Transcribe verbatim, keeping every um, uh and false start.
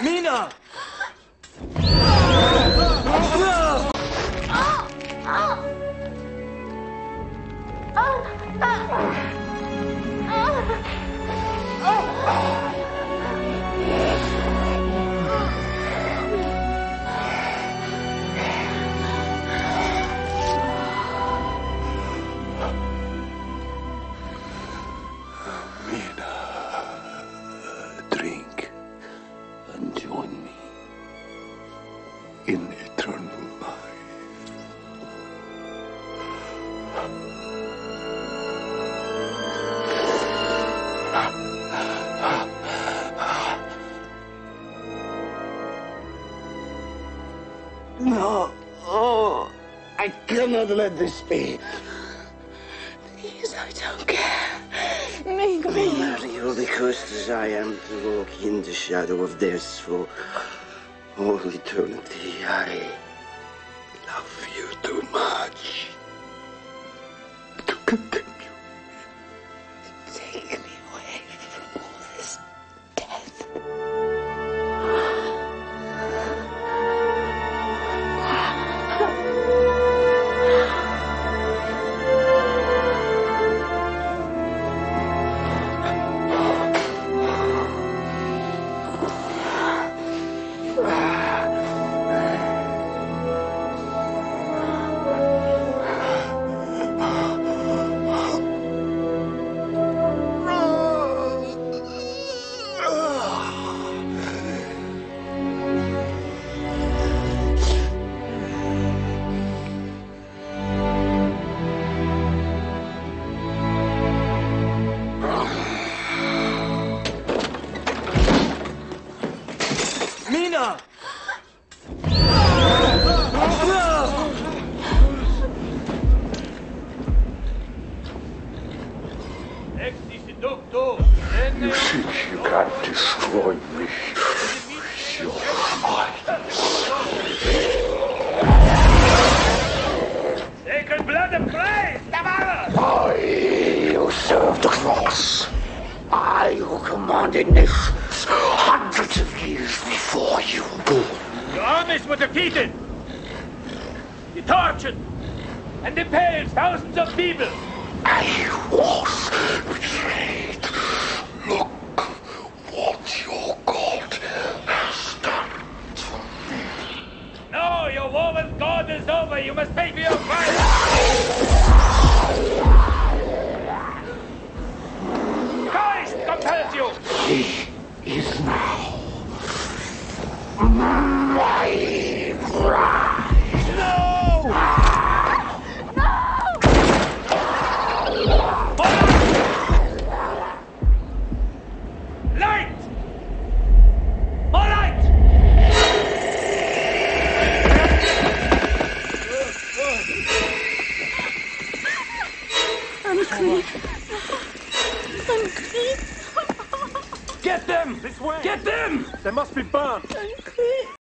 Mina! Drink and join me in eternal life. No, oh, I cannot let this be. Please, I don't care. Make me. Mary, you'll be cursed as I am to walk in the shadow of death for all eternity. I Love you too much to continue. Take me away from all this death. Mina! You think you can destroy me? You're mine. Sacred blood of Christ! I who served the cross. I who commanded nations hundreds of years before you were born. Your armies were defeated! You tortured and impaled thousands of people! I was betrayed. Look what your God has done to me. No, your war with God is over. You must pay for your crime. Christ compels you. He is now my bride. No! Light! More light! I'm clean. I'm clean. Get them! This way! Get them! They must be burnt. I'm clean.